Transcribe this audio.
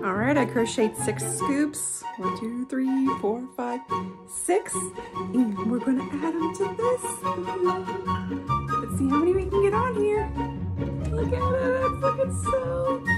All right, I crocheted 6 scoops. 1, 2, 3, 4, 5, 6. And we're gonna add them to this. Let's see how many we can get on here. Look at it, it's looking so